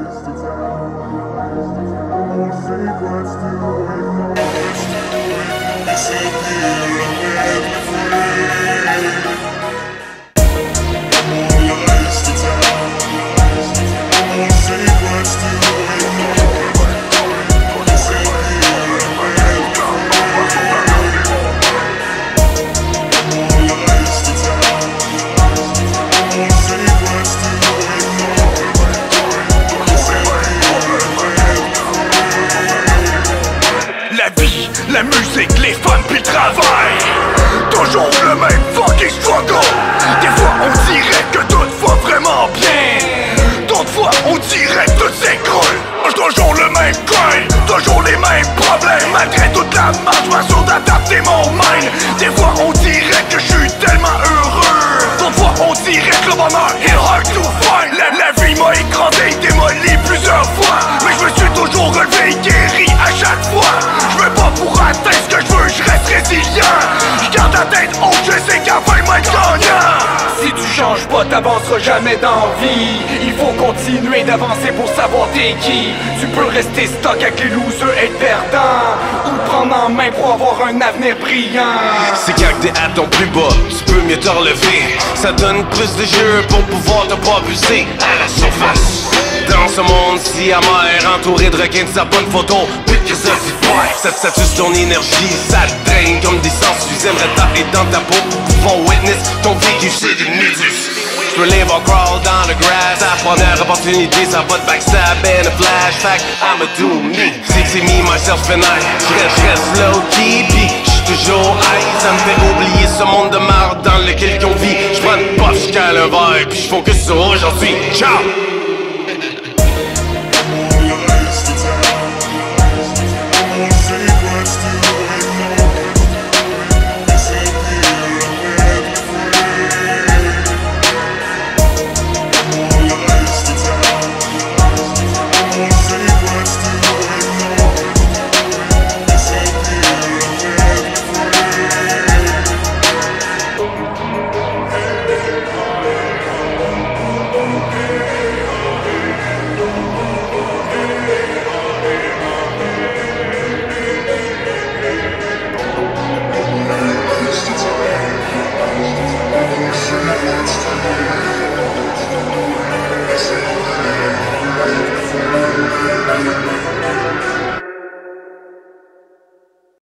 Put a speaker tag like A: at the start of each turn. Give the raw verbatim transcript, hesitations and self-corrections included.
A: La musique, les fans puis le travail. Toujours le même fucking struggle. Des fois on dirait que tout va vraiment bien, d'autres fois on dirait que tout s'écroule. Toujours le même grind, toujours les mêmes problèmes. Malgré toute la marche, je m'assure d'adapter mon mind. Des fois on dirait que je suis tellement heureux, d'autres fois on dirait que le bonheur est hard to find. La, la vie m'a écrasé, démoli plusieurs fois, mais je me suis toujours relevé, guéri à chaque fois. Je veux pas pour atteindre ce que je veux, je reste résilient. Je garde la tête haute, je sais qu'à la fin je vais être gagnant. Si tu changes pas, t'avanceras jamais dans la vie. Il faut continuer d'avancer pour savoir t'es qui. Tu peux rester stock avec les losers et être perdant, ou te prendre en main pour avoir un avenir brillant.
B: C'est quand t'es à ton plus bas, tu peux mieux te relever. Ça donne plus de jeu pour pouvoir te propulser à la surface. Dans ce monde-ci amer, entouré de requins de sa bonne photo, pique que ça fit fight. Ça, ça tue ton énergie, ça te draine comme des sangsues. Aimerais t'arrêter dans ta peau pour pouvoir witness ton vécu, c'est des méduses. J'peux live or crawl dans le grass. Ta première opportunité, ça va te backstab and a flashback. I'ma do me, c'est c'est me, myself and I. J'reste, j'reste low-key, pis j'suis toujours high. Ça me fait oublier ce monde de marde dans lequel qu'on vit. J'prends une puff, j'cale un verre, pis j'focus sur aujourd'hui. Ciao!